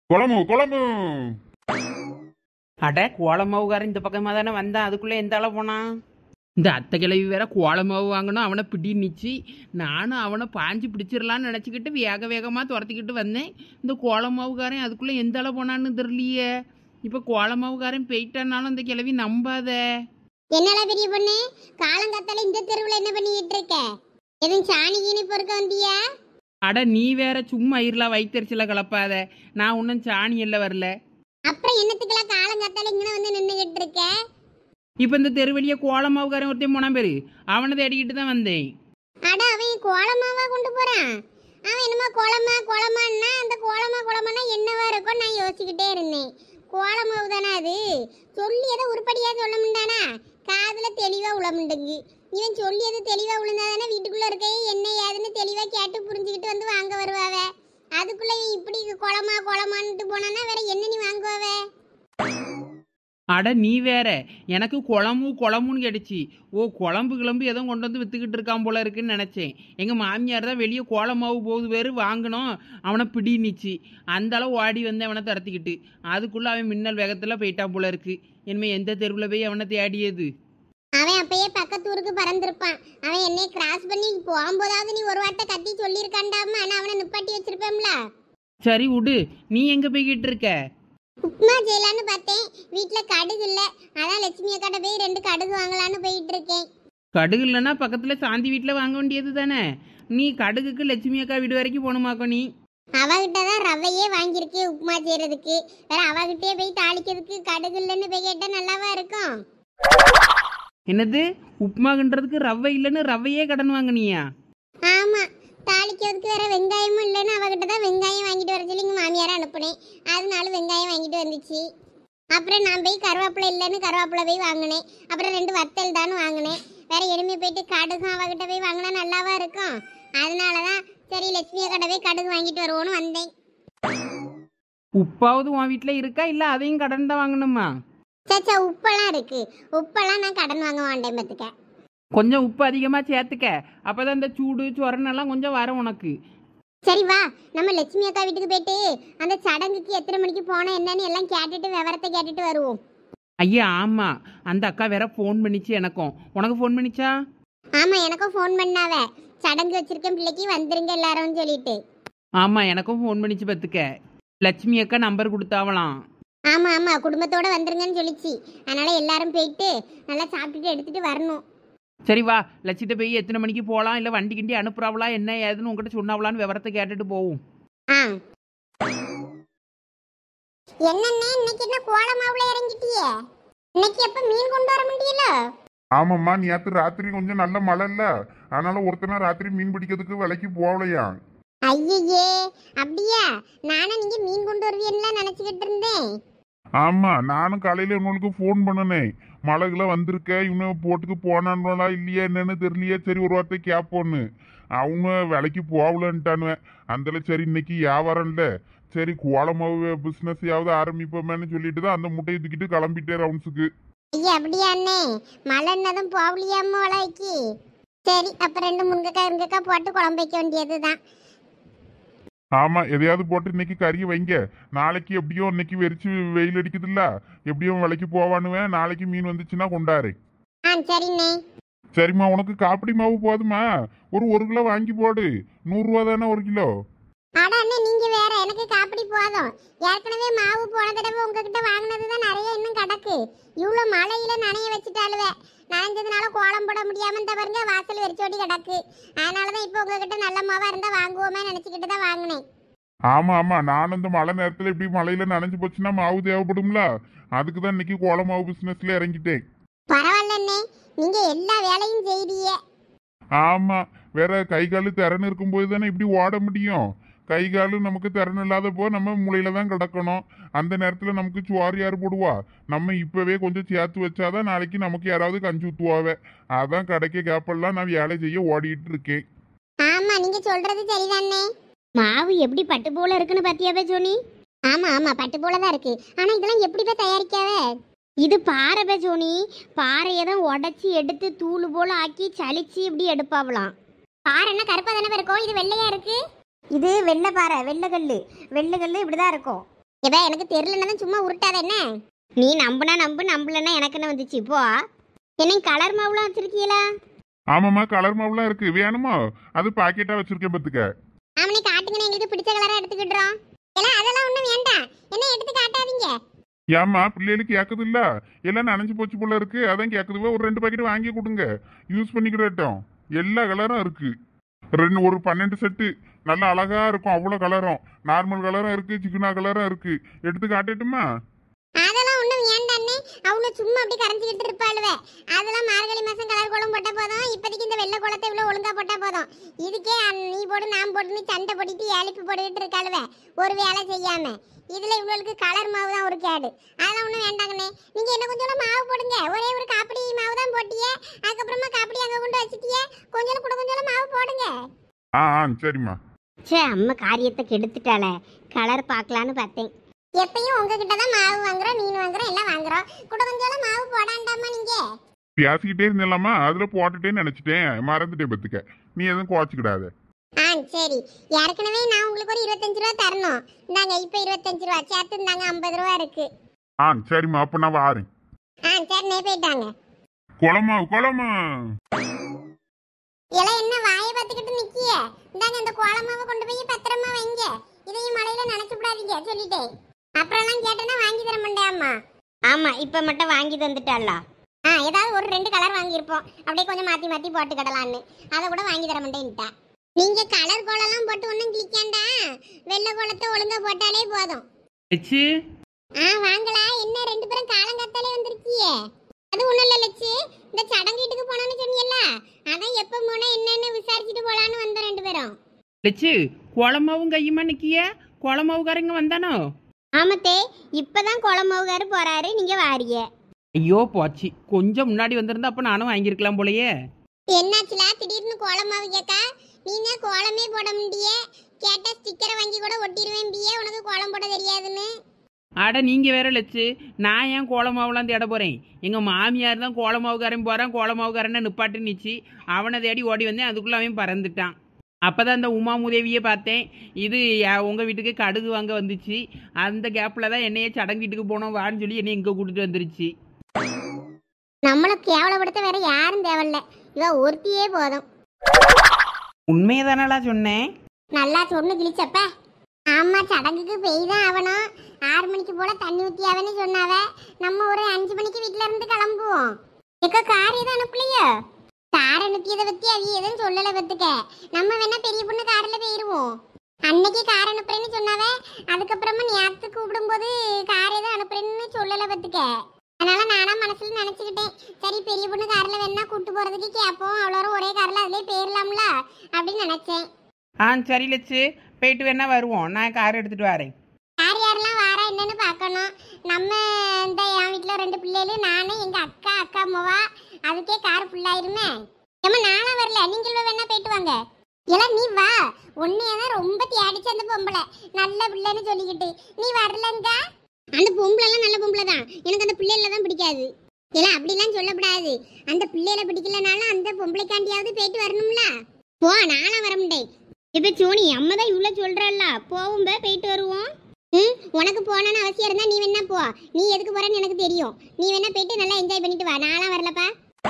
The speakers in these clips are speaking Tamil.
குழம்பு குழம்பு. அட கோலமாவுக்காரன் இந்த பக்கமாக தானே வந்தான், அதுக்குள்ளே எந்த ஆள போனான்? இந்த அத்தை கிழவி வேற கோலமாவு வாங்கணும், அவனை பிடி நிச்சு. நானும் அவனை பாஞ்சு பிடிச்சிடலான்னு நினச்சிக்கிட்டு வேக வேகமாக துரத்திக்கிட்டு வந்தேன். இந்த கோலமாவுக்காரன் அதுக்குள்ளே எந்த ஆள போனான்னு தெரியலையே. இப்போ கோலமாவுக்காரன் போயிட்டானாலும் இந்த கிழவி நம்பாத. என்னடா பெரிய பொண்ணு, காலங்காத்தால இந்த தெருவில் என்ன பண்ணிக்கிட்டு இருக்க? எதுவும் சாணி கீனி பொறுக்க வந்தியா? அட நீ வேற சும்மா இருலாம், வயிற்றுச்சில கலப்பாத. நான் ஒன்றும் சாணி எல்லாம் வரல. அப்புறம் என்னத்துக்கெல்லாம் காலங்காத்தால இங்கே வந்து நின்றுகிட்டு இருக்க? இப்போ இந்த தெருவெளியே கோலமாவுக்காரன் ஒருத்தையும் போனான் பேரு, அவனை தேடிக்கிட்டு தான் வந்தேன். அட அவன் கோலமாவா கொண்டு போறான்? அவன் என்னமா கோலமான்னா அந்த கோலமானா என்னவா இருக்கும் நான் யோசிச்சுக்கிட்டே இருந்தேன். கோலமாவு தானே அது, சொல்லி எதை உருப்படியா சொல்ல முடியானா? காதுல தெளிவா உளமுண்டுங்க. இவன் சொல்லி எது தெளிவா உளுந்தாதானே வீட்டுக்குள்ள இருக்க என்ன ஏதுன்னு தெளிவா கேட்டு புரிஞ்சுக்கிட்டு வந்து வாங்க வருவாவ. அதுக்குள்ள இப்படி கோலமான்ட்டு போனானா வேற என்ன நீ வாங்குவாவ? அட நீ வேற, எனக்கு குழம்புன்னு கேட்டுச்சு. ஓ குழம்பு கிளம்பு எதுவும் கொண்டு வந்து வித்துக்கிட்டு இருக்கான் போல இருக்குன்னு நினச்சேன். எங்கள் மாமியார் தான் வெளியே கோலமாவு போகுது பேர் வாங்கணும், அவனை பிடி நிச்சு. அந்த அளவு ஓடி வந்து அவனை துரத்திக்கிட்டு அதுக்குள்ளே அவன் மின்னல் வேகத்தில் போயிட்டான் போல இருக்கு. இனிமேல் எந்த தெருவில் போய் அவனை தேடியது? அவன் அப்பயே பக்கத்தூருக்கு பறந்துருப்பான். அவன் என்னை கிராஸ் பண்ணி போகும்போதாவது நீ ஒரு வார்த்தை கத்தி சொல்லியிருக்காண்டாமா, ஆனால் அவனை நிப்பாட்டி வச்சிருப்பேன்ல. சரி விடு, நீ எங்கே போய்கிட்டு இருக்க? உப்புமா செய்யலான்னு பார்த்தேன், வீட்டில் கடுகு இல்லை. அதான் லட்சுமி அக்காட்ட போய் 2 கடுகு வாங்கலான்னு போயிட்டு இருக்கேன். கடுகு இல்லைன்னா பக்கத்தில் சாந்தி வீட்டில் வாங்க வேண்டியது தானே. நீ கடுகுக்கு லட்சுமி அக்கா வீடு வரைக்கும் போகணுமாக்கோ? நீ அவகிட்ட தான் ரவையே வாங்கியிருக்கு உப்புமா செய்யறதுக்கு. வேற அவகிட்டே போய் தாளிக்கிறதுக்கு கடுகு இல்லைன்னு போய் கேட்டால் நல்லாவா இருக்கும்? என்னது உப்புமாகன்றதுக்கு ரவை இல்லைன்னு ரவையே கடன் வாங்கினியா? ஆமா, தாளிக்கிறதுக்கு வேற வெங்காயமும் இல்லைன்னு அவகிட்ட தான் வெங்காயம் வாங்கிட்டு வர சொல்லி எங்கள் மாமியாரை அனுப்புனேன். அதனால வெங்காயம் வாங்கிட்டு வந்துச்சு. அப்புறம் நான் போய் கருவேப்பிலை இல்லைன்னு கருவேப்பிலை போய் வாங்கினேன். அப்புறம் 2 வத்தல் தான் வாங்கினேன். வேற எருமை போயிட்டு கடுகும் அவகிட்ட போய் வாங்கினா நல்லாவா இருக்கும்? அதனால தான் சரி லட்சுமி கடை போய் கடுகு வாங்கிட்டு வருவோன்னு வந்தேன். உப்பாவது உன் வீட்டில் இருக்கா இல்லை அதையும் கடன் தான் வாங்கணுமா? சச்சா உப்பெல்லாம் இருக்கு, உப்பெல்லாம் நான் கடன் வாங்க மாட்டேன் பார்த்துக்க. கொஞ்சம் உப்பு அதிகமாக சேர்த்துக்க, அப்போ தான் இந்த சூடு சொரணெல்லாம் கொஞ்சம் வரும் உனக்கு. சரி வா, நம்ம லட்சுமி அக்கா வீட்டுக்கு போயிட்டு அந்த சடங்குக்கு எத்தனை மணிக்கு போனோம் என்னன்னு எல்லாம் கேட்டுட்டு விவரத்தை கேட்டுட்டு வருவோம். ஐயா ஆமாம், அந்த அக்கா வேற ஃபோன் பண்ணிச்சு எனக்கும். உனக்கு ஃபோன் பண்ணிச்சா? ஆமாம், எனக்கும் ஃபோன் பண்ணாவ. சடங்கு வச்சிருக்கேன் பிள்ளைக்கு வந்துருங்க எல்லாரும் சொல்லிட்டு. ஆமாம் எனக்கும் ஃபோன் பண்ணிச்சு பார்த்துக்க. லட்சுமி அக்கா நம்பர் கொடுத்தாவலாம். ஆமாம் குடும்பத்தோட வந்துருங்கன்னு சொல்லிச்சு. அதனால எல்லாரும் போயிட்டு நல்லா சாப்பிட்டுட்டு எடுத்துட்டு வரணும். சரி வா, லட்சிட்ட போய் எத்தனை மணிக்கு போகலாம், இல்லை வண்டி கிண்டி அனுப்புறாவளா என்ன ஏதுன்னு உங்ககிட்ட சொன்னாவலான்னு விவரத்தை கேட்டுட்டு போவோம். ஆ என்னண்ணே இன்னைக்கு என்ன கோலமாவுல இறங்கிட்டியே? இன்னைக்கு எப்ப மீன் கொண்டு வர முடியல? ஆமாம்மா, நேற்று ராத்திரி கொஞ்சம் நல்ல மழை இல்ல, அதனால ஒருத்தனா ராத்திரி மீன் பிடிக்கிறதுக்கு விலைக்கு போகலையா. ஐயே அப்படியா? நானும் நீங்க மீன் கொண்டு வருவீன்னு நினைச்சுக்கிட்டு இருந்தேன். ஆமா, நானும் காலையில உங்களுக்கு ஃபோன் பண்ணனேன். மழைகளை வந்திருக்க, இவனு போட்டுக்கு போனான்களா இல்லையா என்னன்னு தெரியலையே. சரி ஒரு வார்த்தை கேட்போன்னு. அவங்க விலைக்கு போகலன்ட்டானுவேன். அந்தல சரி இன்னைக்கு வியாபாரம்ல, சரி கோலமாவு பிசினஸ் ஆரம்பிப்போமேன்னு சொல்லிட்டு தான் அந்த முட்டையை தூக்கிட்டு கிளம்பிட்டேன் ரவுண்ட்ஸுக்கு. ஐயா அப்படியாண்ணே? மழைன்னதும் போகலையாம வளைக்கு. சரி அப்ப 2 முருங்கைக்காய் போட்டு குழம்பு வைக்க வேண்டியதுதான். ஆமா, எதையாவது போட்டு இன்னைக்கு கறியை வைங்க. நாளைக்கு எப்படியும் இன்னைக்கு வெறிச்சு வெயில் அடிக்குதுல்ல, எப்படியும் விலைக்கு போவானுவேன். நாளைக்கு மீன் வந்துச்சுன்னா கொண்டாரு. ஆ சரிண்ணே. சரிம்மா, உனக்கு காப்பிடி மாவு போதுமா? ஒரு 1 கிலோ வாங்கி போடு. 100 ரூபா தானே 1 கிலோ. அட அண்ணே நீங்க வேற, எனக்கு காப்பிடி போதும். ஏற்கனவே மாவு போன தடவை உங்ககிட்ட வாங்கினதுதான் நிறைய இன்னும் கிடக்கு. இவ்வளோ மழையில நனைய வச்சுட்டாளுவே. நனைஞ்சதுனால கோலம் போட முடியாம இந்த பாருங்க வாசல் வெறிச்சோடி கிடக்கு. அதனாலதான் இப்போ உங்ககிட்ட நல்ல மாவா இருந்தா வாங்குவோமே நினைச்சுக்கிட்டு தான் வாங்கினேன். ஆமா, நானும் இந்த மழை நேரத்துல இப்படி மழையில நனைஞ்சு போச்சுன்னா மாவு தேவைப்படும்ல, அதுக்கு தான் இன்னைக்கு கோல மாவு பிசினஸ்ல இறங்கிட்டேன். பரவாயில்லண்ணே, நீங்க எல்லா வேலையும் செய்றீங்க. ஆமா, வேற கை காலு திறன் இருக்கும்போது தானே இப்படி ஓட முடியும். கை காலு நமக்கு திறன் இல்லாதப்போ நம்ம மூளையில தான் கிடக்கணும். அந்த நேரத்துல நமக்கு சுவார் யார் போடுவா? நம்ம இப்பவே கொஞ்சம் சேர்த்து வச்சாதான் நாளைக்கு நமக்கு யாராவது கஞ்சி ஊத்துவாவே. அதான் கிடைக்க கேப்பெல்லாம் நான் வேலை செய்ய ஓடிட்டு இருக்கேன். ஆமா நீங்க சொல்றது சரிதானே. மாவு எப்படி பட்டு போல இருக்குன்னு பாத்தியாவே ஜோனி? ஆமா பட்டு போல தான் இருக்கு. ஆனா இதெல்லாம் எப்படி போய் தயாரிக்காவே? இது பாறை ஜோனி. பாறையை தான் உடைச்சி எடுத்து தூள் போல ஆக்கி சலிச்சு இப்படி எடுப்பாவலாம். பாறைன்னா கருப்பா தானே இருக்கும், இது வெள்ளையா இருக்கு. இது வெள்ளை பாறை, வெள்ளைக்கல்லு இப்படிதான் இருக்கும். எப்ப எனக்கு தெரியலன்னா சும்மா உருட்டாத என்ன. நீ நம்புனா நம்பு, நம்பலன்னா எனக்குன்னு வந்துச்சு. இப்போ என்ன கலர் மாவுலாம் வச்சிருக்கீங்களா? ஆமாம்மா, கலர் மாவுலாம் இருக்கு. வேணுமா? அது பாக்கெட்டா வச்சிருக்கேன் பத்துக்க. ஆமனே காட்டுங்கன்னு, எங்களுக்கு பிடிச்ச கலரா எடுத்துக்கிடுறோம். எல்லாம் அதெல்லாம் ஒண்ணும் வேண்டாம், என்ன எடுத்து காட்டாதீங்க. ஏம்மா பிள்ளைகளுக்கு கேட்குது இல்ல, எல்லாம் நனைஞ்சு போச்சு போல இருக்கு, அதான் கேட்குதுவே. ஒரு 2 பாக்கெட் வாங்கி கொடுங்க, யூஸ் பண்ணிக்கிட்டோம். எல்லா கலரும் இருக்கு. ஒரு 12 செட்டு நல்லா அழகா இருக்கும். அவ்வளோ கலரும், நார்மல் கலரும் இருக்கு, சிக்கனா கலரும் இருக்கு. எடுத்து காட்டட்டுமா? அதெல்லாம் ஒண்ணும் வேண்டாண்ணே, அவங்க சும்மா அப்படி கரைஞ்சிக்கிட்டு இருப்பாளுவே. அதெல்லாம் மார்கழி மாசம் கலர் கோலம் போட்டா போதும். இப்போதைக்கு இந்த வெள்ளை கோலத்தை இவ்வளோ ஒழுங்கா போட்டா போதும். இதுக்கே நீ போடு நான் போட்டுன்னு சண்டை போட்டுட்டு ஏழிப்பு போட்டுக்கிட்டு இருக்காளுவே ஒரு வேலை செய்யாம. இதுல இவ்வளவுக்கு கலர் மாவு தான் ஒரு கேடு. அதெல்லாம் ஒண்ணும் வேண்டாங்கண்ணே. நீங்க என்ன கொஞ்சம் மாவு போடுங்க. ஒரே ஒரு காப்பிடி மாவு தான் போட்டியே, அதுக்கப்புறமா காப்பிடி அங்க கொண்டு வச்சுட்டியே. கொஞ்சம் கூட கொஞ்சம் மாவு போடுங்க. சரிம்மா. சே, அம்மா காரியத்தை கெடுத்துட்டாளே. கலர் பார்க்கலான்னு பார்த்தேன். எப்பயும் உங்ககிட்ட தான் மாவு வாங்குறோம், மீன் வாங்குறோம், எல்லாம் வாங்குறோம். கூட கொஞ்சம் மாவு போடாண்டாமா நீங்க. பேசிக்கிட்டே இருந்தேலாமா, அதுல போட்டுட்டேன்னு நினைச்சிட்டேன், மறந்துட்டேன் பத்துக்க. நீ எதுவும் குறைச்சிக்கிடாத. சரி. ஏற்கனவே நான் உங்களுக்கு ஒரு 25 ரூபா தரணும். இந்தாங்க இப்ப 25 ரூபா சேர்த்து இந்தாங்க 50 ரூபா இருக்கு. சரிம்மா, அப்ப நான் வாரேன். சரிண்ணே, போயிட்டாங்க. குளமா குளமா எல்லாம் என்ன வாயை பார்த்துக்கிட்டு நிக்கிய? இந்தாங்க இந்த கோலமாவை கொண்டு போய் பத்திரமா வைங்க. இதையும் மழையில நினைச்சு விடாதீங்க சொல்லிட்டேன். அப்புறம் எல்லாம் கேட்டேன்னா வாங்கி தர மாட்டேம்மா. ஆமா, இப்ப மட்டும் வாங்கி தந்துட்டாளா? ஏதாவது ஒரு 2 கலர் வாங்கியிருப்போம், அப்படியே கொஞ்சம் மாத்தி மாத்தி போட்டுக்கிடலான்னு. அதை கூட வாங்கி தர மாட்டேன்ட்டா. நீங்க கலர் கோலம்லாம் போட்டு ஒன்றும் கிளிக்காண்டா, வெள்ளை கோலத்தை ஒழுங்கா போட்டாலே போதும். லட்சு, வாங்கலா. என்ன 2 பேரும் காலங்காத்தாலே வந்திருக்கியே? அது ஒண்ணும் இல்ல லட்சு, இந்த சடங்கீட்டுக்கு போனோன்னு சொன்னீங்கல்ல, அதான் எப்ப போனா என்னன்னு விசாரிச்சுட்டு போலான்னு வந்தோம் 2 பேரும். லட்சு, குளமாவும் கையுமா நிக்கிய? குளமாவுக்காரங்க வந்தானோ? ஆமத்தே, இப்பதான் குளமாவுகாரு போறாரு, நீங்க வாரிய. ஐயோ போச்சு, கொஞ்சம் முன்னாடி வந்திருந்தா அப்ப நானும் வாங்கியிருக்கலாம் போலயே. என்னாச்சுலா திடீர்னு கோலமாவு கேக்கா? நீங்க கோலமே போட முடியே, கேட்டா ஸ்டிக்கரை வாங்கி கூட ஒட்டிடுவேன் பியே, உனக்கு கோலம் போட தெரியாதுன்னு. அட நீங்க வேற லட்சு, நான் ஏன் கோலமாவுலாம் தேட போறேன்? எங்க மாமியார் தான் கோலமாவுக்காரன் போறான், கோலமாவுக்காரன்னு நிப்பாட்டு நிச்சு அவனை தேடி ஓடி வந்தேன். அதுக்குள்ள அவன் பறந்துட்டான். அப்பதான் இந்த உமா முதேவியை பார்த்தேன். இது உங்க வீட்டுக்கு கடுகு வாங்க வந்துச்சு. அந்த கேப்ல தான் என்னையே சடங்கு வீட்டுக்கு போனோம் வான்னு சொல்லி என்னை இங்க கூட்டிட்டு வந்துருச்சு. நம்மள கேவலப்படுத்த வேற யாரும் தேவையில்ல, இவ ஒருத்தியே போதும். உண்மையை தானடா சொன்னேன். நல்லா சொன்னு கிழிச்சப்ப. ஆமா, சடங்குக்கு பெய் தான் ஆகணும். 6 மணிக்கு போல தண்ணி ஊத்தி அவன்னு சொன்னாவ. நம்ம ஒரு 5 மணிக்கு வீட்டுல இருந்து கிளம்புவோம். எக்க கார் எதுவும் அனுப்பலையோ? கார் அனுப்பியதை பத்தி அது எதுவும் சொல்லல பத்துக்க. நம்ம வேணா பெரிய பொண்ணு கார்ல போயிருவோம். அன்னைக்கு கார் அனுப்புறேன்னு சொன்னாவ, அதுக்கப்புறமா நேரத்து கூப்பிடும்போது கார் எதுவும் அனுப்புறேன்னு சொல்லல பத்துக்க. அதனால நானா மனசுல நினைச்சுக்கிட்டேன், சரி பெரிய பொண்ணு கார்ல வேணா கூட்டு போறதுக்கு கேட்போம், அவ்வளோ ஒரே கார்ல அதுலயே போயிடலாம்ல அப்படின்னு நினைச்சேன். சரி லட்சு, போயிட்டு வேணா வருவோம். நான் கார் எடுத்துட்டு வரேன். யார் யாரெல்லாம் வாரா என்னன்னு பார்க்கணும். நம்ம இந்த என் வீட்டுல 2 பிள்ளைகள், நானே எங்க அக்கா, அக்கா அம்மாவா, அதுக்கே கார் ஃபுல்லாயிருமே. ஏமா நானும் வரல, நீங்களும் வேணா போயிட்டு வாங்க. எல்லாம் நீ வா, உன்னையதான் ரொம்ப தேடிச்சு அந்த பொம்பளை, நல்ல பிள்ளைன்னு சொல்லிக்கிட்டு. நீ வரலங்க. அந்த பொம்பளை எல்லாம் நல்ல பொம்பளை தான், எனக்கு அந்த பிள்ளைல தான் பிடிக்காது. எல்லாம் அப்படிலாம் சொல்லக்கூடாது. அந்த பிள்ளைல பிடிக்கலனாலும் அந்த பொம்பளைக்காண்டியாவது போயிட்டு வரணும்ல. போ, நானும் வர முடியும். இப்ப சோனி அம்மா தான் இவ்வளவு சொல்றல்ல, போவும் போயிட்டு வருவோம். உனக்கு போகணும்னு அவசியம் இருந்தா நீ வேணா போ. நீ எதுக்கு போறன்னு எனக்கு தெரியும். நீ வேணா போயிட்டு நல்லா என்ஜாய் பண்ணிட்டு வா. நான்லாம் வரலப்பா.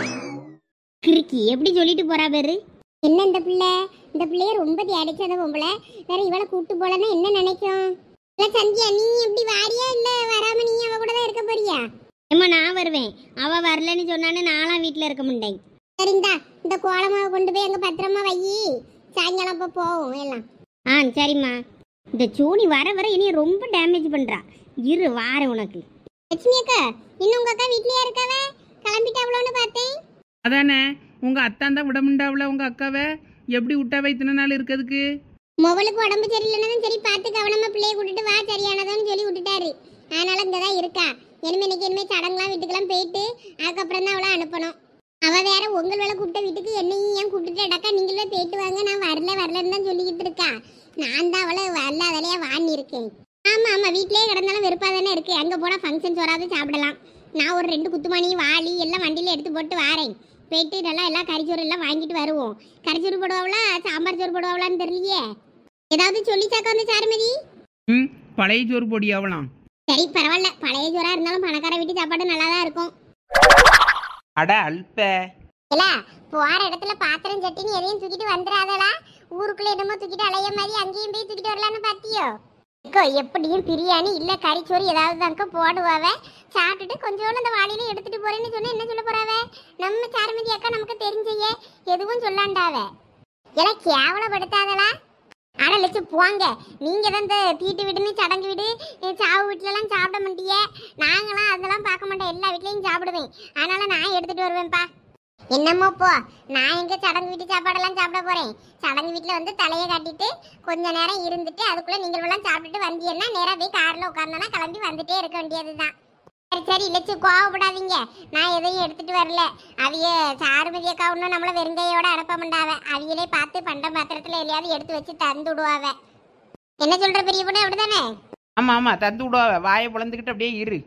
கிறுக்கி எப்படி சொல்லிட்டு போறா பேரு. என்ன இந்த பிள்ளைய ரொம்ப தேடிச்சு அந்த பொம்பளை. வேற இவளை கூப்பிட்டு போலன்னா என்ன நினைக்கும்? இல்ல சந்தியா, நீ எப்படி வாரியா இல்ல வராம நீ அவ கூட தான் இருக்க போறியா? ஏமா நான் வருவேன். அவ வரலன்னு சொன்னானே நான்லாம் வீட்டுல இருக்க மாட்டேன். சரிந்தா, இந்த கோலமாவை கொண்டு போய் அங்க பத்திரமா வை. சாயங்காலம் அப்போ போவோம் எல்லாம். சரிம்மா. இந்த சோனி வர வர என்னைய ரொம்ப டேமேஜ் பண்றா. இரு வாரேன் உனக்கு. லட்சுமி அக்கா, இன்னும் உங்க அக்கா வீட்லயே இருக்காவ? கிளம்பிட்டாவளோன்னு பார்த்தேன். அதானே, உங்க அத்தான் தான் விட முண்டாவுல உங்க அக்காவை எப்படி விட்டாவை இத்தனை நாள் இருக்கிறதுக்கு? மொபைலுக்கு உடம்பு சரியில்லைன்னு சரி பார்த்து கவனமா பிள்ளைய கூட்டிட்டு வா, சரியானதான்னு சொல்லி விட்டுட்டாரு. அதனால இங்கதான் இருக்கா. இனிமே சடங்குலாம் வீட்டுக்கெல்லாம் போயிட்டு அதுக்கப்புறம் தான் அவளை அனுப்பணும். அவ வேற உங்கள் வேலை கூப்பிட்ட வீட்டுக்கு என்னையும் ஏன் கூப்பிட்டுட்டு அடக்கா நீங்களே போயிட்டு வாங்க, நான் வரலன்னு தான் சொல்லிக்கிட்டு இருக்கா. நான் தான் அவளை வரல அதலையா வாங்கி இருக்கேன். ஆமா வீட்லயே கிடந்தாலும் வெறுப்பா தானே இருக்கு. அங்க போனா ஃபங்க்ஷன் சோறாவது சாப்பிடலாம். நான் ஒரு 2 குத்துமணி வாளி எல்லாம் வண்டியில எடுத்து போட்டு வாரேன். போயிட்டு நல்லா எல்லாம் கறிச்சோறு எல்லாம் வாங்கிட்டு வருவோம். கறிச்சோறு போடுவாங்களா, சாம்பார் சோறு போடுவாங்களான்னு தெரியலையே. ஏதாவது சொல்லிச்சாக்கா வந்து சாருமதி? பழைய சோறு பொடியாவலாம். சரி பரவாயில்ல, பழைய சோறா இருந்தாலும் பணக்கார வீட்டு சாப்பாடு நல்லா தான் இருக்கும். அட அல்ப. இல்ல போற இடத்துல பாத்திரம் சட்டின்னு எதையும் தூக்கிட்டு வந்துடாதடா. ஊருக்குள்ள என்னமோ தூக்கிட்டு அலைய மாதிரி அங்கேயும் போய் தூக்கிட்டு வரலான்னு பாத்தியோ? அக்கோ எப்படியும் பிரியாணி இல்ல கறிச்சோறு ஏதாவது தாங்க போடுவாவ. சாப்பிட்டுட்டு கொஞ்சோண்டு அந்த வாளியில எடுத்துட்டு போறேன்னு சொன்னா என்ன சொல்ல போறாவ? நம்ம சாருமதி அக்கா நமக்கு தெரிஞ்சையே எதுவும் சொல்லாண்டாவ. எல்லாம் கேவலப்படுத்தாதலா. ஆனா லட்சம் போங்க, நீங்க தான் இந்த தீட்டு வீடுன்னு சடங்கு வீடு சாவு வீட்டுலலாம் சாப்பிட மாட்டிய. நாங்களாம் அதெல்லாம் பார்க்க மாட்டோம், எல்லா வீட்லயும் சாப்பிடுவேன். அதனால நான் எடுத்துட்டு வருவேன்ப்பா. என்னமோ போ, நான் எங்க சடங்கு வீட்டு சாப்பாடெல்லாம் சாப்பிட போறேன். சடங்கு வீட்டுல வந்து தலையை காட்டிட்டு கொஞ்ச நேரம் இருந்துட்டு அதுக்குள்ள நீங்கள் எல்லாம் சாப்பிட்டுட்டு வந்தீங்கன்னா நேரா போய் கார்ல உட்கார்ந்தோன்னா கிளம்பி வந்துட்டே இருக்க வேண்டியதுதான். சரி சரி லட்சு கோவப்படாதீங்க, நான் எதையும் எடுத்துட்டு வரல. அவைய சாருமதி அக்கா ஒன்றும் நம்மள வெறுங்கையோட அனுப்ப மாட்டாவ. அவையிலே பார்த்து பண்டம் பாத்திரத்துல எதையாவது எடுத்து வச்சு தந்து விடுவாவ. என்ன சொல்ற பெரிய பொண்ணு, அப்படிதானே? ஆமா ஆமா, தந்து விடுவாவ. வாயை பிளந்துக்கிட்டு அப்படியே இரு.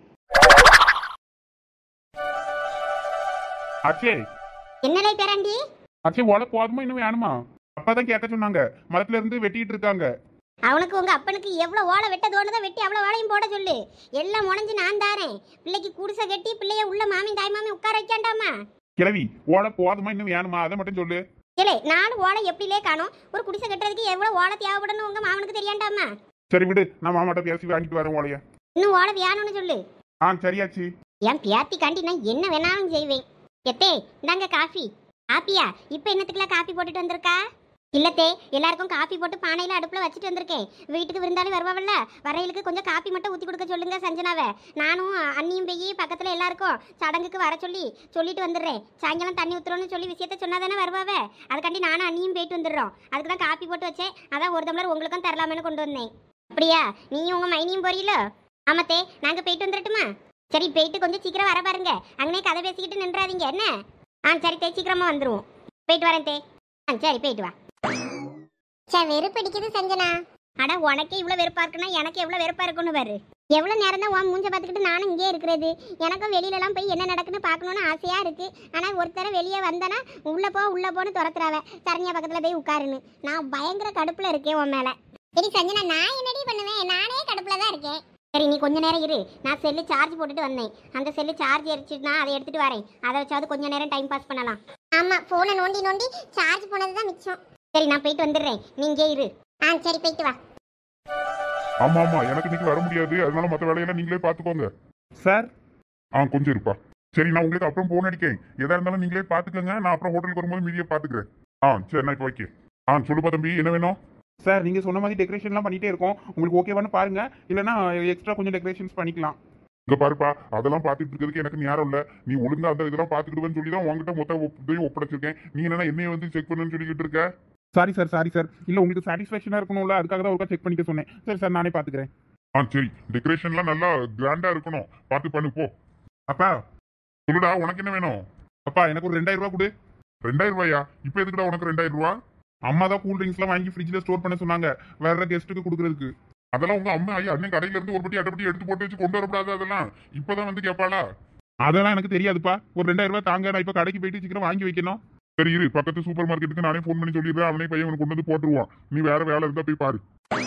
ஆச்சே என்னலை பேராண்டி? ஆச்சே ஓலை போதுமா இன்னும் வேணுமா? அப்பா தான் கேட்க சொன்னாங்க, மரத்துல இருந்து வெட்டிட்டு இருக்காங்க. அவனுக்கு உங்க அப்பனுக்கு எவ்வளவு ஓலை வெட்ட தோணுதோ வெட்டி அவ்வளவு ஓலையும் போட சொல்லு. எல்லாம் முனைஞ்சு நான் தாரேன். பிள்ளைக்கு குடிசை கட்டி பிள்ளைய உள்ள மாமி தாய் மாமி உட்கார வைக்காண்டாமா? கிழவி ஓலை போதுமா இன்னும் வேணுமா அதை மட்டும் சொல்லு. இல்லை நானும் ஓலை எப்படிலே காணும். ஒரு குடிசை கட்டுறதுக்கு எவ்வளவு ஓலை தேவைப்படணும் உங்க மாமனுக்கு தெரியாண்டாமா? சரி விடு, நான் மாமாட்ட பேசி வாங்கிட்டு வரேன் ஓலைய. இன்னும் ஓலை வேணும்னு சொல்லு. சரியாச்சு. என் பியாத்தி காண்டி நான் என்ன வேணாலும் செய்வேன். எத்தே இந்தாங்க காஃபி. காப்பியா? இப்ப என்னத்துக்குலாம் காஃபி போட்டுட்டு வந்திருக்கா? இல்லத்தே, எல்லாருக்கும் காஃபி போட்டு பானையில அடுப்புல வச்சுட்டு வந்திருக்கேன். வீட்டுக்கு விருந்தாலும் வருவாவல்ல, வரையிலுக்கு கொஞ்சம் காஃபி மட்டும் ஊற்றி கொடுக்க சொல்லுங்க சஞ்சனாவை. நானும் அண்ணியும் போய் பக்கத்துல எல்லாருக்கும் சடங்குக்கு வர சொல்லிட்டு வந்துடுறேன். சாயங்காலம் தண்ணி ஊற்றுறோன்னு சொல்லி விஷயத்த சொன்னாதானே வருவாவே. அதுக்காண்டி நானும் அண்ணியும் போயிட்டு வந்துடுறோம். அதுக்கு தான் காஃபி போட்டு வச்சேன். அதான் ஒரு டம்ளர் உங்களுக்கும் தரலாமேன்னு கொண்டு வந்தேன். அப்படியா? நீயும் உங்க மைனியும் போறீங்களோ? ஆமாத்தே, நாங்க போயிட்டு வந்துடட்டுமா? சரி போயிட்டு கொஞ்சம் சீக்கிரம் வர பாருங்க. அங்கனே கதை பேசிக்கிட்டு நின்றாதீங்க என்ன? சரி தே, சீக்கிரமா வந்துருவோம். போயிட்டு வரேன் தே. சரி போயிட்டு வா. வெறுப்பு அடிக்குது சஞ்சனா. அட உனக்கே இவ்வளவு வெறுப்பா இருக்குன்னா எனக்கு எவ்வளவு வெறுப்பா இருக்குன்னு பாரு. எவ்வளவு நேரம் தான் உன் மூஞ்ச பார்த்துக்கிட்டு நானும் இங்கே இருக்கிறது. எனக்கும் வெளியில எல்லாம் போய் என்ன நடக்குன்னு பார்க்கணும்னு ஆசையா இருக்கு. ஆனா ஒருத்தர வெளியே வந்தனா உள்ள போன்னு துரத்துறாவ. சரண்யா பக்கத்துல போய் உட்காருன்னு. நான் பயங்கர கடுப்புல இருக்கேன் உன் மேல. சரி சஞ்சனா, நான் என்னடி பண்ணுவேன்? நானே கடுப்புல தான் இருக்கேன். சரி நீ கொஞ்ச நேரம் இரு, நான் செல்லு சார்ஜ் போட்டுட்டு வந்தேன். அந்த செல்லு சார்ஜ் எரிச்சுன்னா அதை எடுத்துட்டு வரேன். அதை வச்சாவது கொஞ்ச நேரம் டைம் பாஸ் பண்ணலாம். ஆமா, போனை நோண்டி நோண்டி சார்ஜ் போனதுதான் மிச்சம். சரி நான் போயிட்டு வந்துடுறேன், நீங்க இரு. சரி போயிட்டு வா. ஆமா ஆமா, எனக்கு இன்னைக்கு வர முடியாது, அதனால மற்ற வேலையெல்லாம் நீங்களே பாத்துக்கோங்க சார். கொஞ்சம் இருப்பா. சரி நான் உங்களுக்கு அப்புறம் போன் அடிக்கேன். எதா இருந்தாலும் நீங்களே பாத்துக்கோங்க. நான் அப்புறம் ஹோட்டலுக்கு வரும்போது மீதியை பாத்துக்கிறேன். சரி நான் இப்போ ஓகே. சொல்லுப்பா தம்பி, என்ன வேணும்? சார் நீங்கள் சொன்ன மாதிரி டெக்கரேஷன்லாம் பண்ணிகிட்டே இருக்கோம். உங்களுக்கு ஓகேவானு பாருங்க, இல்லைனா எக்ஸ்ட்ரா கொஞ்சம் டெக்கரேஷன்ஸ் பண்ணிக்கலாம். இங்க பாருப்பா, அதெல்லாம் பாத்துட்டு இருக்கிறதுக்கு எனக்கு நேரம் இல்ல. நீ ஒழுங்கா அந்த இதெல்லாம் பாத்துக்கிடுவேன்னு சொல்லி தான் உங்ககிட்ட மொத்த இதையும் ஒப்படைச்சிருக்கேன். நீ என்னன்னா என்னைய வந்து செக் பண்ணுன்னு சொல்லிக்கிட்டு இருக்க. சாரி சார் இல்லை, உங்களுக்கு சாட்டிஸ்ஃபேக்ஷனாக இருக்கணும்ல, அதுக்காக தான் ஒருக்கா செக் பண்ணிக்க சொன்னேன். சரி சார், நானே பார்த்துக்கிறேன். சரி, டெக்கரேஷன்லாம் நல்லா கிராண்டா இருக்கணும், பார்த்து பண்ணு போ. அப்பா சொல்லுடா, உனக்கு என்ன வேணும்? அப்பா எனக்கு ஒரு 2000 ரூபா கொடு. 2000 ரூபாயா? இப்போ எதுக்குடா உனக்கு 2000 ரூபா? அம்மா தான் கூல் ட்ரிங்க்ஸ்லாம் வாங்கி ஃப்ரிட்ஜில் ஸ்டோர் பண்ண சொன்னாங்க, வேற கெஸ்ட்டுக்கு கொடுக்குறதுக்கு. அதெல்லாம் உங்க அம்மா அண்ணன் கடையில இருந்து ஒரு பட்டி அட்டைப்பட்டி எடுத்து போட்டு வச்சு கொண்டு வரக்கூடாது. அதெல்லாம் இப்பதான் வந்து கேட்பாளா? அதெல்லாம் எனக்கு தெரியாதுப்பா. ஒரு 2000 ரூபா தாங்க, நான் இப்போ கடைக்கு போயிட்டு சீக்கிரம் வாங்கி வைக்கணும். சரி இரு, பக்கத்து சூப்பர் மார்க்கெட்டுக்கு நானே ஃபோன் பண்ணி சொல்லிடுறேன். அவனே பையன் கொண்டு வந்து போட்டுருவான். நீ வேற வேலை இருந்தா போய் பாரு.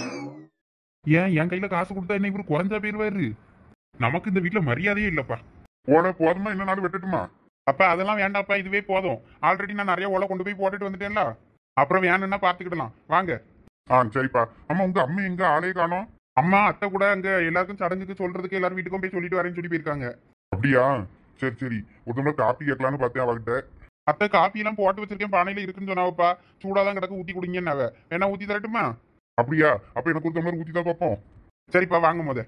ஏன் என் கையில காசு கொடுத்தா என்ன இவரு குறைஞ்சா போயிருவாரு? நமக்கு இந்த வீட்டுல மரியாதையே இல்லப்பா. ஓலை போதுமா? என்ன நாள் வெட்டட்டுமா? அப்பா அதெல்லாம் வேண்டாப்பா, இதுவே போதும். ஆல்ரெடி நான் நிறைய ஓலை கொண்டு போய் போட்டுட்டு வந்துட்டேன்ல, அப்புறம் வேணும்னா பாத்துக்கிடலாம், வாங்க. சரிப்பா. அம்மா உங்க அம்மா எங்க? ஆளே காணோம். அம்மா அத்தை கூட அங்க எல்லாருக்கும் சடங்குக்கு சொல்றதுக்கு எல்லாரும் வீட்டுக்கும் போய் சொல்லிட்டு வரேன்னு சொல்லி போயிருக்காங்க. அப்படியா? சரி சரி, ஒரு தடவை காப்பி கேட்கலான்னு பார்த்தேன் அவகிட்ட. அத்தை காப்பி எல்லாம் போட்டு வச்சிருக்கேன், பானையில இருக்குன்னு சொன்னாவப்பா. சூடாதான் கிடக்கு, ஊத்தி குடிங்கன்னாவ. வேணா ஊத்தி தரட்டுமா? அப்படியா? அப்ப எனக்கு ஒரு டம்ளர் ஊத்தி தான் பார்ப்போம். சரிப்பா வாங்க முத.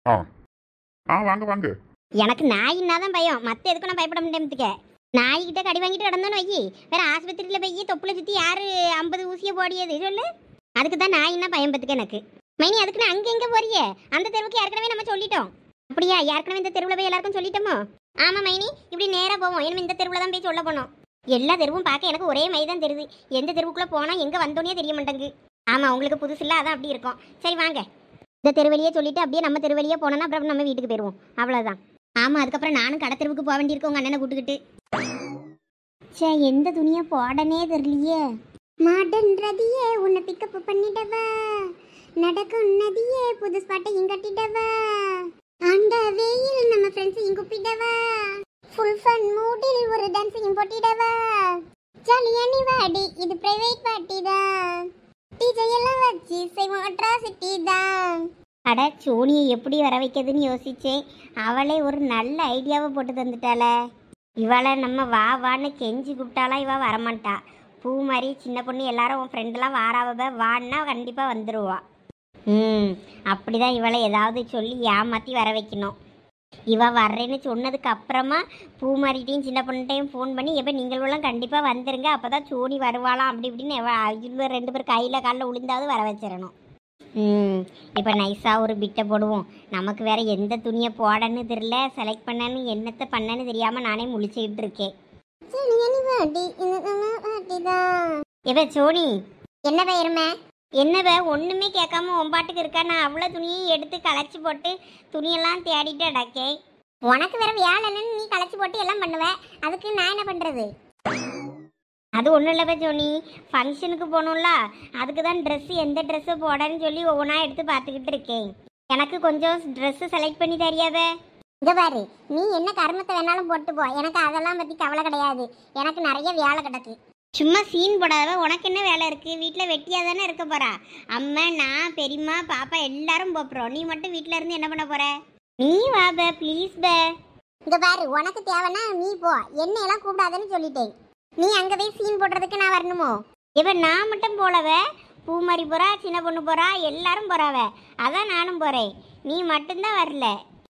வாங்க வாங்க. எனக்கு நாயின்னா தான் பயம், மத்த எதுக்கும் நான் பயப்பட முடியாமத்துக்க. நாய்கிட்ட கடி வாங்கிட்டு கிடந்தோன்னு வை, வேற ஆஸ்பத்திரியில போய் தொப்புல சுத்தி யாரு 50 ஊசியை போடியது சொல்லு. அதுக்கு தான் நாயின்னா பயம் பத்துக்க எனக்கு. மைனி அதுக்கு நான் அங்க எங்க போறியே? அந்த தெருவுக்கு ஏற்கனவே நம்ம சொல்லிட்டோம். அப்படியா? ஏற்கனவே இந்த தெருவுல போய் எல்லாருக்கும் சொல்லிட்டோமோ? ஆமா மைனி, இப்படி நேரா போவோம். இனிமே இந்த தெருவுல தான் போய் சொல்ல போனோம். எல்லா தெருவும் பார்க்க எனக்கு ஒரே மாதிரி தான் தெரியுது. எந்த தெருவுக்குள்ள போனா எங்க வந்தோன்னே தெரிய மாட்டேங்கு. ஆமா, உங்களுக்கு புதுசு இல்ல, அதான் அப்படி இருக்கும். சரி வாங்க, இந்த தெருவழியே சொல்லிட்டு அப்படியே நம்ம தெருவழியே போனோம்னா அப்புறம் நம்ம வீட்டுக்கு போயிருவோம், அவ்வளவுதான். ஆமா, அதுக்கப்புறம் நானும் கடை தெருவுக்கு போக வேண்டியிருக்கோம் உங்க அண்ணனை கூட்டுக்கிட்டு. சே, எந்த துணியை போடனே தெரியலையே. மாடன்றதையே உன்னை பிக்கப் பண்ணிட்டவா, நடக்கும் நதியே புது ஸ்பாட்டை இங்கட்டிடவா, அந்த வெயில் நம்ம ஃப்ரெண்ட்ஸ் இங்குப்பிடவா, ஃபுல் ஃபன் மூடில் ஒரு டான்ஸையும் போட்டிடவா, ஜாலியா நீ வாடி இது பிரைவேட் பார்ட்டி தான், டிஜே எல்லாம் வச்சு செய்வோம் அட்ராசிட்டி தான். அட சோனியை எப்படி வர வைக்கிறதுன்னு யோசிச்சேன். அவளே ஒரு நல்ல ஐடியாவை போட்டு தந்துட்டாள. இவளை நம்ம வா வான்னு கெஞ்சி கூப்பிட்டாலாம் இவள் வரமாட்டா. பூ மாதிரி சின்ன பொண்ணு எல்லாரும் உன் ஃப்ரெண்டெல்லாம் வாராவ வான்னா கண்டிப்பாக வந்துடுவா. அப்படிதான் இவளை ஏதாவது சொல்லி ஏமாற்றி வர வைக்கணும். இவள் வர்றேன்னு சொன்னதுக்கு அப்புறமா பூ மாதிரிட்டையும் சின்ன பொண்ணுகிட்டையும் ஃபோன் பண்ணி எப்போ நீங்களும் கண்டிப்பாக வந்துருங்க, அப்போ தான் சோனி வருவாளாம் அப்படி இப்படின்னு இவள் 2 பேர் கையில் காலில் விழுந்தாவது வர வச்சிடணும். இப்போ நைஸாக ஒரு பிட்டை போடுவோம். நமக்கு வேறு எந்த துணியை போடன்னு தெரியல, செலக்ட் பண்ணன்னு என்னத்தை பண்ணன்னு தெரியாமல் நானே முழிச்சுக்கிட்டு இருக்கேன். எப்போ சோனி என்ன பெயருமே என்னவே ஒன்றுமே கேட்காம ஒம்பாட்டுக்கு இருக்கா? நான் அவ்வளோ துணியையும் எடுத்து களைச்சி போட்டு துணியெல்லாம் தேடிட்டு அடக்கேன். உனக்கு வேற வேலை என்னன்னு நீ களைச்சி போட்டு எல்லாம் பண்ணுவேன், அதுக்கு நான் என்ன பண்ணுறது? அது ஒன்றும் இல்லைப்பா சோனி, ஃபங்க்ஷனுக்கு போகணும்ல, அதுக்கு தான் ட்ரெஸ்ஸு எந்த ட்ரெஸ்ஸு போடன்னு சொல்லி ஒவ்வொன்றா எடுத்து பார்த்துக்கிட்டு இருக்கேன். எனக்கு கொஞ்சம் ட்ரெஸ்ஸு செலக்ட் பண்ணி தரியாவே? இங்கே பாரு, நீ என்ன கருமத்தை வேணாலும் போட்டு போ, எனக்கு அதெல்லாம் பற்றி கவலை கிடையாது. எனக்கு நிறைய வேலை கிடக்கு. சும்மா சீன் போடாதவ, உனக்கு என்ன வேலை இருக்குது? வீட்டில் வெட்டியாக தானே இருக்க போகிறா. அம்மா நான் பெரியம்மா பாப்பா எல்லாரும் போகிறோம், நீ மட்டும் வீட்டில் இருந்து என்ன பண்ண போகிற? நீ வா பே ப்ளீஸ் பே. இங்கே பாரு, உனக்கு தேவைன்னா நீ போ, என்னையெல்லாம் கூப்பிடாதன்னு சொல்லிட்டேன். நீ அங்கே போய் சீன் போடுறதுக்கு நான் வரணுமோ? இப்போ நான் மட்டும் போலவ, பூமாரி போகிறா, சின்ன பொண்ணு போகிறா, எல்லாரும் போகிறாவ, அதான் நானும் போகிறேன். நீ மட்டும்தான் வரல.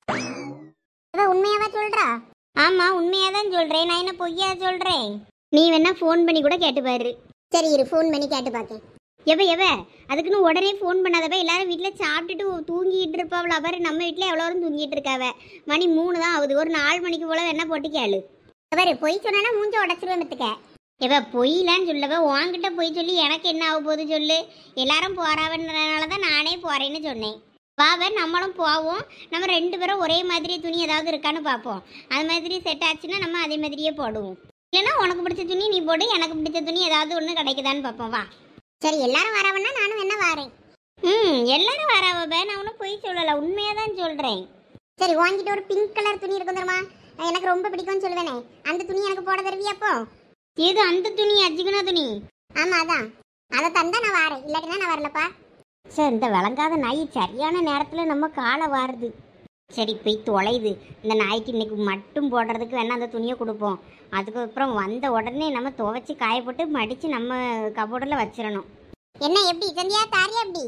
இவ உண்மையாவா சொல்கிறா? ஆமாம் உண்மையாக தான் சொல்கிறேன், நான் என்ன பொய்யா சொல்கிறேன்? நீ வேணா ஃபோன் பண்ணி கூட கேட்டு பாரு. சரி இரு, ஃபோன் பண்ணி கேட்டு பார்க்கேன். எவ அதுக்குன்னு உடனே ஃபோன் பண்ணாதவ, எல்லாரும் வீட்டில் சாப்பிட்டுட்டு தூங்கிட்டு இருப்பாவளா பாரு. நம்ம வீட்டில் எவ்வளோரும் தூங்கிட்டு இருக்காவ, மணி 3 தான் ஆகுது. ஒரு 4 மணிக்கு போல வேணா போட்டு கேளு. பாரு பொய் சொன்னா மூஞ்ச உடச்சிருவேன் பத்துக்க. எவ பொய்லான்னு சொல்லவ, உன்கிட்ட பொய் சொல்லி எனக்கு என்ன ஆக போகுது சொல்லு? எல்லாரும் போறாவன்றனால தான் நானே போறேன்னு சொன்னேன். வாவ நம்மளும் போவோம், நம்ம 2 பேரும் ஒரே மாதிரி துணி ஏதாவது இருக்கான்னு பார்ப்போம். அது மாதிரி செட் ஆச்சுன்னா நம்ம அதே மாதிரியே போடுவோம். இல்லைன்னா உனக்கு பிடிச்ச துணி நீ போடு, எனக்கு பிடிச்ச துணி ஏதாவது ஒன்று கிடைக்குதான்னு பார்ப்போம். வா சரி, எல்லாரும் வரவன்னா நானும் என்ன வரேன். எல்லாரும் வராவ, நான் ஒன்றும் பொய் சொல்லலை, உண்மையாக தான் சொல்கிறேன். சரி வாங்கிட்டு ஒரு பிங்க் கலர் துணி இருக்கும் தெரியுமா, எனக்கு ரொம்ப பிடிக்கும்னு சொல்லுவேனே, அந்த துணி எனக்கு போட தருவியா? அப்போ ஏது அந்த துணி? அஜிகனா துணி? ஆமாம் அதான், அதை தந்தா நான் வரேன், இல்லாட்டினா நான் வரலப்பா. சரி இந்த விளங்காத நாய் சரியான நேரத்தில் நம்ம காலை வாருது. சரி போய் தொலைது, இந்த நாய்க்கு இன்னைக்கு மட்டும் போடுறதுக்கு வேணா அந்த துணியை கொடுப்போம். அதுக்கப்புறம் வந்த உடனே நம்ம துவைச்சி காய போட்டு மடித்து நம்ம கபோர்டில் வச்சிடணும். என்ன எப்படி சந்தியா, தாரியா எப்படி?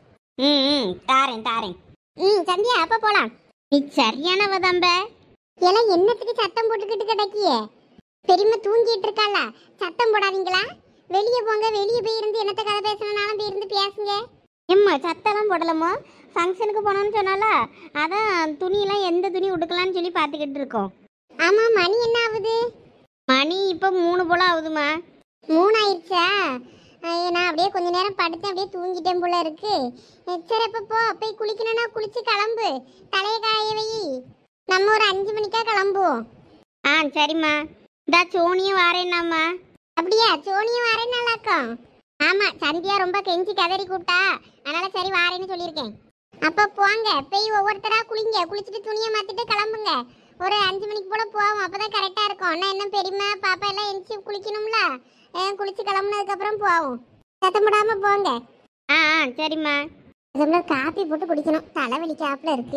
தாரேன். சந்தியா அப்போ போகலாம். நீ சரியானவ தம்ப. எல்லாம் என்னத்துக்கு சத்தம் போட்டுக்கிட்டு கிடக்கியே? பெரியம்மா தூங்கிட்டு இருக்கால, சத்தம் போடாதீங்களா? வெளியே போங்க, வெளியே போய் இருந்து என்னத்த கதை பேசணும்னாலும் போய் இருந்து பேசுங்க. எம்மா சத்தம்லாம் போடலாமோ? ஃபங்க்ஷனுக்கு போனோம்னு சொன்னால அதான் துணியெல்லாம் எந்த துணி உடுக்கலான்னு சொல்லி பார்த்துக்கிட்டு இருக்கோம். ஆமாம் மணி என்ன ஆகுது? மணி இப்போ 3 போல ஆகுதுமா. 3 ஆயிடுச்சா? நான் அப்படியே கொஞ்ச நேரம் படுத்து அப்படியே தூங்கிட்டேன் போல இருக்கு. சரி அப்போ போ, போய் குளிக்கணும்னா குளிச்சு கிளம்பு, தலையை காய வை. நம்ம ஒரு 5 மணிக்கா கிளம்புவோம். சரிம்மா. இதா சோனியும் வாரேன்னாம்மா. அப்படியா? சோனியும் வாரேன்னாலாக்கும். ஆமாம் சந்தியா ரொம்ப கெஞ்சி கதறி கூப்பிட்டா, அதனால சரி வாரேன்னு சொல்லியிருக்கேன். அப்போ போங்க, போய் ஒவ்வொருத்தராக குளிங்க, குளிச்சுட்டு துணியை மாற்றிட்டு கிளம்புங்க. ஒரு 5 மணிக்கு போல போவோம், அப்போ தான் கரெக்டாக இருக்கும். ஆனால் என்ன பெரியம்மா பாப்பா எல்லாம் எந்திச்சு குளிக்கணும்ல, குளிச்சு கிளம்புனதுக்கப்புறம் போவோம். சத்தம் போடாமல் போங்க. சரிம்மா. அதுக்குள்ள காப்பி போட்டு குடிக்கணும், தலைவலிக்காப்புல இருக்கு.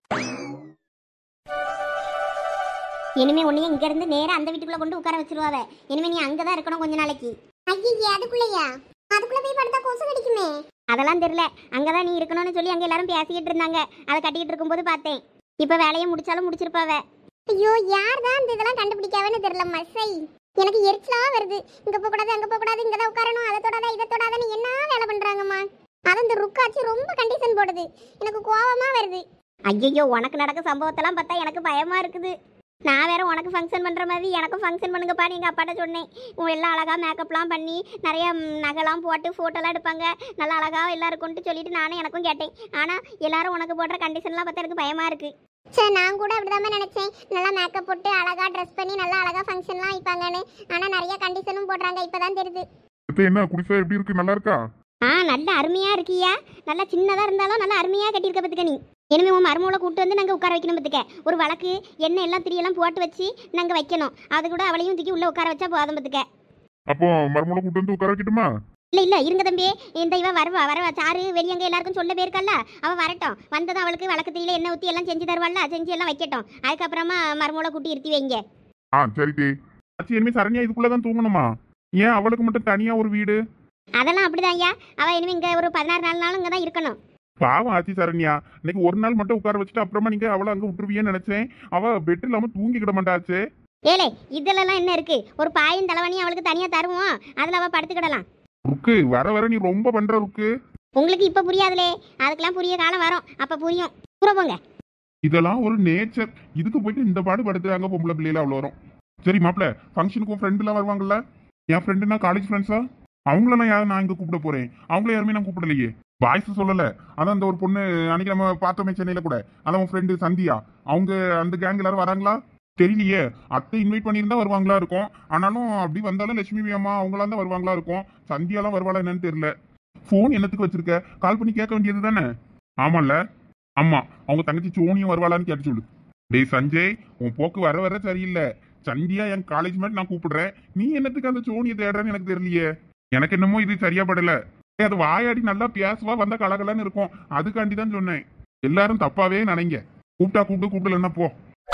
இனிமே உன்னையும் இங்க இருந்து நேரம் அந்த வீட்டுக்குள்ள கொண்டு உட்கார வச்சிருவாவ. இனிமே நீ அங்கதான் இருக்கணும் கொஞ்ச நாளைக்கு. ஐயே அதுக்குள்ளயா? அதுக்குள்ள போய் படுத்தா கொசு கடிக்குமே. அதெல்லாம் தெரியல, அங்கதான் நீ இருக்கணும்னு சொல்லி அங்க எல்லாரும் பேசிக்கிட்டு இருந்தாங்க. அதை கட்டிக்கிட்டு இருக்கும்போது பார்த்தேன். இப்ப வேலையை முடிச்சாலும் முடிச்சிருப்பாவ. ஐயோ யார் தான் இதெல்லாம் கண்டுபிடிக்காவன்னு தெரியல மசை. எனக்கு எரிச்சலா வருது. இங்க போக கூடாது, அங்க போக கூடாது, இங்கதான் உட்காரணும், அதை தொடாத இதை தொடாதன்னு என்ன வேலை பண்றாங்கம்மா. அது இந்த ருக்காச்சி ரொம்ப கண்டிஷன் போடுது, எனக்கு கோவமா வருது. ஐயோ உனக்கு நடக்க சம்பவத்தெல்லாம் பார்த்தா எனக்கு பயமா இருக்குது. நான் வேற உனக்கு ஃபங்க்ஷன் பண்ணுற மாதிரி எனக்கும் ஃபங்க்ஷன் பண்ணுங்கப்பா எங்கள் அப்பாட்ட சொன்னேன். எல்லாம் அழகாக மேக்கப்லாம் பண்ணி நிறைய நகைலாம் போட்டு ஃபோட்டோலாம் எடுப்பாங்க, நல்லா அழகாக எல்லாருக்கும்ட்டு சொல்லிட்டு நானும் எனக்கும் கேட்டேன். ஆனால் எல்லாரும் உனக்கு போடுற கண்டிஷன்லாம் பார்த்தா எனக்கு பயமாக இருக்குது. சரி நான் கூட அப்படிதான் நினச்சேன், நல்லா மேக்கப் போட்டு அழகாக ட்ரெஸ் பண்ணி நல்லா அழகாக ஃபங்க்ஷன்லாம் வைப்பாங்கன்னு. ஆனால் நிறைய கண்டிஷனும் போடுறாங்க, இப்போ தான் தெரியுது. என்ன குடிசை எப்படி இருக்கு, நல்லா இருக்கா? நல்ல அருமையா இருக்கியா, நல்லா சின்னதா இருந்தாலும் நல்லா அருமையா கட்டியிருக்க பத்துக்க நீ. இனிமே உன் மருமகளை கூட்டு வந்து நாங்கள் உட்கார வைக்கணும் பத்துக்க. ஒரு வழக்கு எண்ணெய் எல்லாம் திரியெல்லாம் போட்டு வச்சு நாங்கள் வைக்கணும். அது கூட அவளையும் தூக்கி உள்ள உட்கார வச்சா போதும் பத்துக்க. அப்போ மருமலை கூட்டு வந்து உட்கார வைக்கட்டுமா? இல்ல இருங்க தம்பி, இந்த இவ வருவா சாரு வெளியங்க எல்லாருக்கும் சொல்ல போயிருக்கல்ல, அவ வரட்டும். வந்ததும் அவளுக்கு வழக்கு திரியில எண்ணெய் ஊற்றி எல்லாம் செஞ்சு தருவாள்ல, செஞ்சு எல்லாம் வைக்கட்டும். அதுக்கப்புறமா மருமகளை கூட்டி இருத்தி வைங்க. சரி தே. ஆச்சி இனிமே சரண்யா இதுக்குள்ளதான் தூங்கணுமா? ஏன் அவளுக்கு மட்டும் தனியா ஒரு வீடு? அதெல்லாம் அப்படிதான் ஐயா. அவ இனிமே இங்க ஒரு 16 நாளும் இங்க தான் இருக்கணும். பாவம் ஆச்சி சரண்யா, இன்னைக்கு ஒரு நாள் மட்டும் உட்கார வச்சுட்டு அப்புறமா நீங்க அவளை அங்க விட்டுருவியன்னு நினைச்சேன். அவ பெட் இல்லாம தூங்கிக்கிட மாட்டாச்சு. ஏலே இதெல்லாம் என்ன இருக்கு, ஒரு பாயும் தலைவணியும் அவளுக்கு தனியா தருவோம், அதுல அவ படுத்துக்கிடலாம். ருக்கு வர வர நீ ரொம்ப பண்ற ருக்கு. உங்களுக்கு இப்ப புரியாதுலே, அதுக்கெல்லாம் புரிய காலம் வரும், அப்ப புரியும். தூர போங்க. இதெல்லாம் ஒரு நேச்சர். இதுக்கு போயிட்டு இந்த பாடு படுத்துறாங்க பொம்பளை பிள்ளைல அவ்வளோ வரும். சரி மாப்பிள்ள, ஃபங்க்ஷனுக்கு ஃப்ரெண்ட் எல்லாம் வருவாங்கல்ல? என் ஃப்ரெண்டுனா காலேஜ் ஃப்ரெண்ட்ஸா? அவங்களெல்லாம் யாரும் நான் இங்க கூப்பிட போறேன். அவங்கள யாருமே நான் கூப்பிடலையே. வாய்ஸ் சொல்லல. அதான் அந்த ஒரு பொண்ணு அன்னைக்கு நம்ம பார்த்தோமே சென்னையில கூட, அதான் உன் ஃப்ரெண்டு சந்தியா, அவங்க அந்த கேங் எல்லாரும் வராங்களா தெரியலையே. அத்தை இன்வைட் பண்ணியிருந்தா வருவாங்களா இருக்கும். ஆனாலும் அப்படி வந்தாலும் லட்சுமி அம்மா அவங்களாம் தான் வருவாங்களா இருக்கும். சந்தியாலாம் வருவாளா என்னன்னு தெரியல. ஃபோன் என்னத்துக்கு வச்சிருக்க? கால் பண்ணி கேட்க வேண்டியது தானே? ஆமால்ல. ஆமா, அவங்க தங்கச்சி சோனியும் வருவாளான்னு கேட்டு சொல்லு. டேய் சஞ்சய், உன் போக்கு வர வர சரியில்லை. சந்தியா என் காலேஜ் மேட் நான் கூப்பிடுறேன், நீ என்னத்துக்கு அந்த சோனியை தேடுறேன்னு எனக்கு தெரியலையே. எனக்கு என்னமோ இது சரியா படல. அது வாயாடி நல்லா பேசுவா, வந்தா கலகலன்னு இருக்கும். அதுக்காண்டி தான் சொன்னேன். எல்லாரும் தப்பாவே நினைங்க. கூப்பிட்டா கூப்பிட்டு, கூப்பிடலன்னா போ.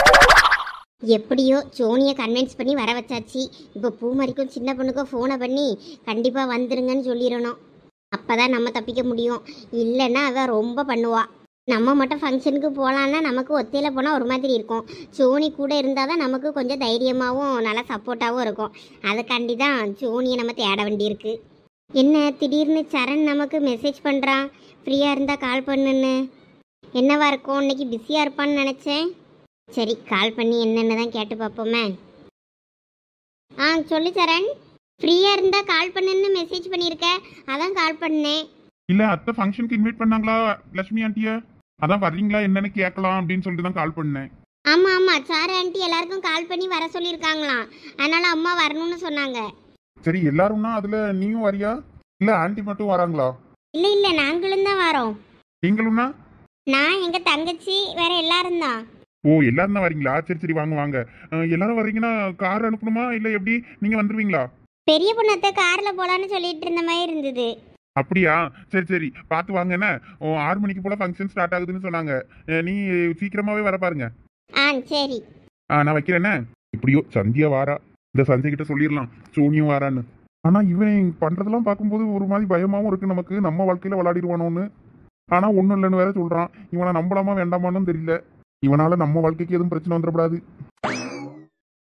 எப்படியோ சோனியை கன்வின்ஸ் பண்ணி வர வச்சாச்சு. இப்போ பூமாரிக்கும் சின்ன பொண்ணுக்கும் ஃபோனை பண்ணி கண்டிப்பாக வந்துருங்கன்னு சொல்லிடணும். அப்போ தான் நம்ம தப்பிக்க முடியும். இல்லைன்னா அவள் ரொம்ப பண்ணுவா. நம்ம மட்டும் ஃபங்க்ஷனுக்கு போகலான்னா நமக்கு ஒத்தையில் போனால் ஒரு மாதிரி இருக்கும். சோனி கூட இருந்தால் தான் நமக்கு கொஞ்சம் தைரியமாகவும் நல்லா சப்போர்ட்டாகவும் இருக்கும். அதுக்காண்டி தான் சோனியை நம்ம தேட வேண்டியிருக்கு. என்ன திடீர்னு சரண் நமக்கு மெசேஜ் பண்ணுறான், ஃப்ரீயாக இருந்தால் கால் பண்ணுன்னு. என்னவா இருக்கும், இன்னைக்கு பிஸியாக இருப்பான்னு நினச்சேன். சரி, கால் பண்ணி என்னென்னு தான் கேட்டு பார்ப்போமே. சொல்லு சரண், ஃப்ரீயாக இருந்தால் கால் பண்ணுன்னு மெசேஜ் பண்ணியிருக்க, அதான் கால் பண்ணேன். இல்ல அத்தை ஃபங்க்ஷனுக்கு இன்வைட் பண்ணாங்களா லட்சுமி ஆண்டிய? அதான் வர்றீங்களா என்னன்னு கேட்கலாம் அப்படின்னு சொல்லிட்டு தான் கால் பண்ணேன். ஆமாம், சார் ஆண்டி எல்லாருக்கும் கால் பண்ணி வர சொல்லியிருக்காங்களாம். அதனால அம்மா வரணும்னு சொன்னாங்க. சரி, எல்லாரும்னா அதுல நீயும் வரியா? இல்ல ஆண்டி மட்டும் வராங்களா? இல்லை நாங்களும் தான் வரோம். நீங்களும்னா? நான் எங்கள் தங்கச்சி வேற எல்லாரும் தான். ஓ, எல்லாரும் தான் வரீங்களா? சரி சரி, வாங்க வாங்க. எல்லாரும் வர்றீங்கன்னா கார் அனுப்பணுமா இல்ல எப்படி? நீங்க வந்துருவீங்களா? பெரிய பொண்ணத்தை காரில் போகலான்னு சொல்லிட்டு இருந்த மாதிரி இருந்தது. அப்படியா? சரி சரி, பார்த்து வாங்க. என்ன 6 மணிக்கு போல ஃபங்க்ஷன் ஸ்டார்ட் ஆகுதுன்னு சொன்னாங்க. நீ சீக்கிரமாவே வர பாருங்க. சரி. நான் வைக்கிறேன்னே. இப்படியோ சந்தியா வாரா, இந்த சஞ்சய் கிட்ட சொல்லிடலாம் சோனியும் வாரான்னு. ஆனா இவன் பண்றதெல்லாம் பார்க்கும்போது ஒரு மாதிரி பயமாவும் இருக்கு நமக்கு. நம்ம வாழ்க்கையில விளையாடிடுவானோன்னு. ஆனா ஒன்றும் இல்லைன்னு வேற சொல்றான். இவனை நம்பலாமா வேண்டாமான்னு தெரியல. இவனால நம்ம வாழ்க்கைக்கு எதுவும் பிரச்சனை வந்துடக்கூடாது.